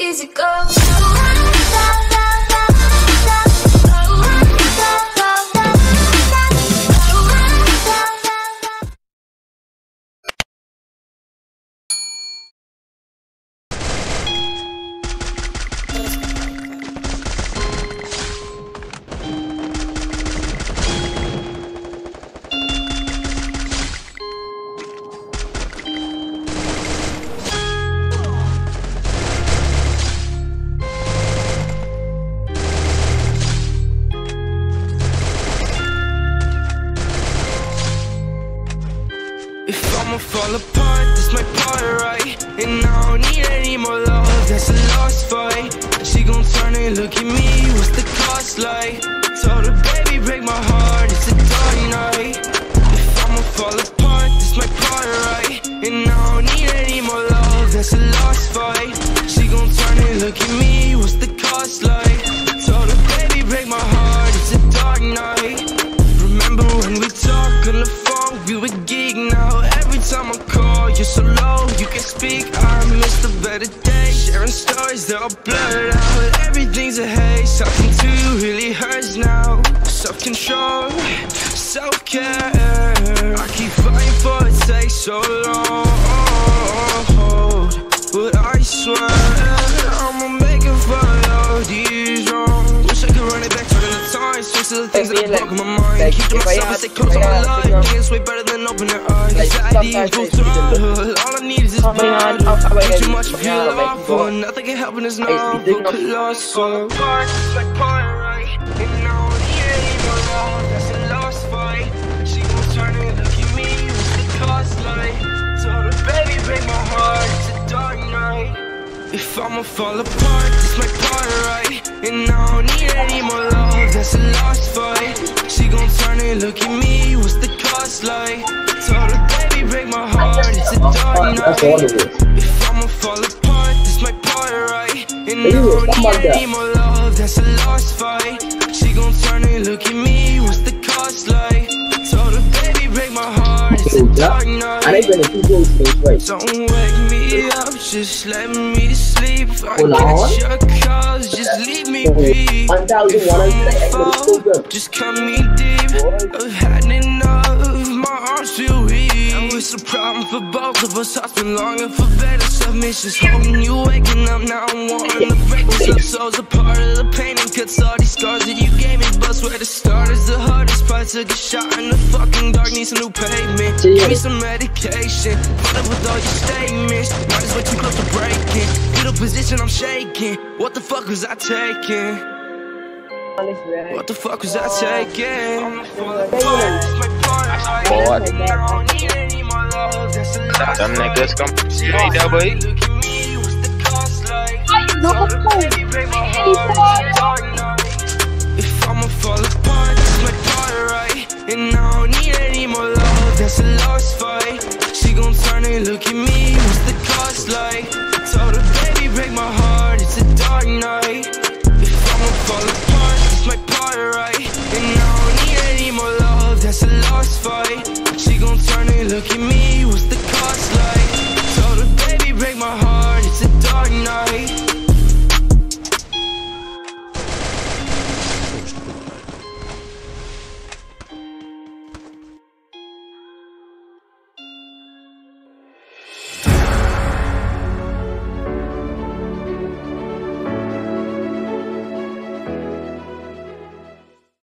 easy go. I'ma fall apart, this my part, right? And I don't need any more love, that's a lost fight. She gon' turn and look at me, what's the cost like? Told her, baby, break my heart, it's a dark night. If I'ma fall apart, this my part, right? And I don't need any more love, that's a lost fight. She gon' turn and look at me, what's the cost like? Told her, baby, break my heart, it's a dark night. Remember when we talked on the phone, we were geek now. Every time I call, you're so low, you can't speak. I miss the better days, sharing stories, they're all blurred out. Everything's a haze, talking to you really hurts now. Self-control, self-care, I keep fighting for it, takes so long. But I swear, I'ma make it for all these wrongs. Wish I could run it back, turn the time, switch to the things that broke my mind. Keep to myself and stay close to my life. Think it's way better than opening eyes. Anxiety is full throttle, all I need is this bond. Too much if you're awful, nothing can help in this now. But lost soul. It's like part, right? And I don't need any more love, that's a lost fight. She gon' turn and look at me, what's the cost like? Told her, baby, break my heart, it's a dark night. If I'ma fall apart, this my part, right? And I don't need any more love, that's a lost fight. She gon' turn and look at me, what's the cost like? Told her, baby, break my heart, it's a dark night. If I'ma fall apart, this my part, right? And I don't need any more love, that's a lost fight. She gon' turn and look at me, what's the cost like? Told her, baby, break my heart, it's a dark night. Don't wake me up, just let me sleep. I get your calls, just leave me be. If I'm fall, just cut me deep. I've had enough, my arms feel weak. And it's a problem for both of us. I've been longing for better submissions, holding you, waking up. Now I'm wanting to break this love soul's a part of the pain and cuts all these scars that you gave me. But where to start is the hardest part. Took a shot in the fucking dark, needs a new pavement. Give me some medication, follow with all your statements. Might as well too close to breaking. Get a position, I'm shaking. What the fuck was I taking? What the fuck was I taking? Boy. Them niggas come straight up, boy. If I'ma fall apart, this my part, right? And I don't need any more love, that's a lost fight. She gon' turn and look at me, what's the cost like?